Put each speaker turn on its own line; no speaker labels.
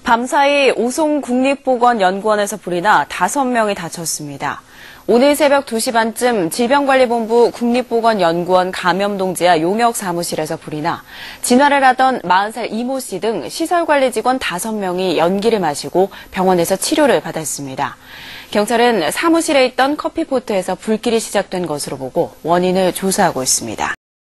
밤사이 오송 국립보건연구원에서 불이 나 5명이 다쳤습니다. 오늘 새벽 2시 반쯤 질병관리본부 국립보건연구원 감염동 지하 용역 사무실에서 불이 나 진화를 하던 40살 이모 씨 등 시설관리 직원 5명이 연기를 마시고 병원에서 치료를 받았습니다. 경찰은 사무실에 있던 커피포트에서 불길이 시작된 것으로 보고 원인을 조사하고 있습니다.